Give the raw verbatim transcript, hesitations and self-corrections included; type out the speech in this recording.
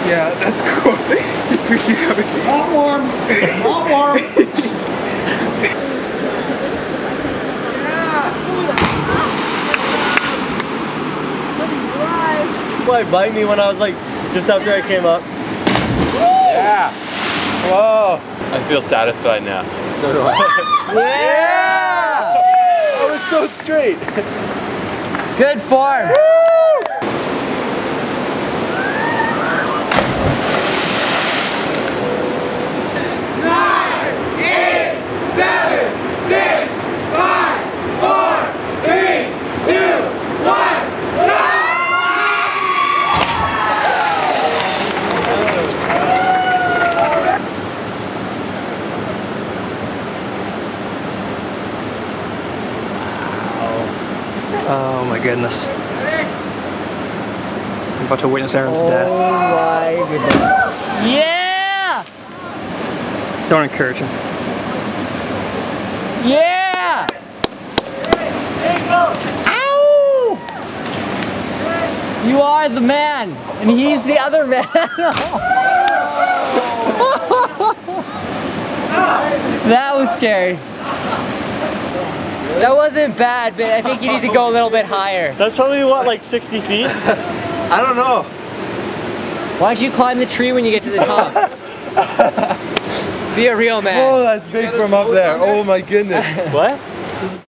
Yeah, that's cool. It's freaking out. Not warm. Not warm. Why bite me when I was like just after I came up? Yeah. Whoa. I feel satisfied now. So do I. Yeah! That was so straight. Good form. Nine, eight, seven, six, five, four, three, two, one. Oh my goodness. I'm about to witness Aaron's Oh death. my goodness. Yeah! Don't encourage him. Yeah! Ow! You are the man, and he's the other man. That was scary. That wasn't bad, but I think you need to go a little bit higher. That's probably, what, like sixty feet? I don't know. Why don't you climb the tree when you get to the top? Be a real man. Oh, that's big from up there. Oh my goodness. What?